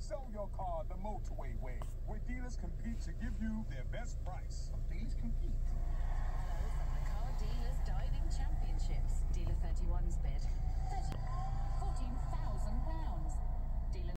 Sell your car the motorway way, where dealers compete to give you their best price. Dealers compete. Hello from the Car Dealers Diving Championships. Dealer 31's bid.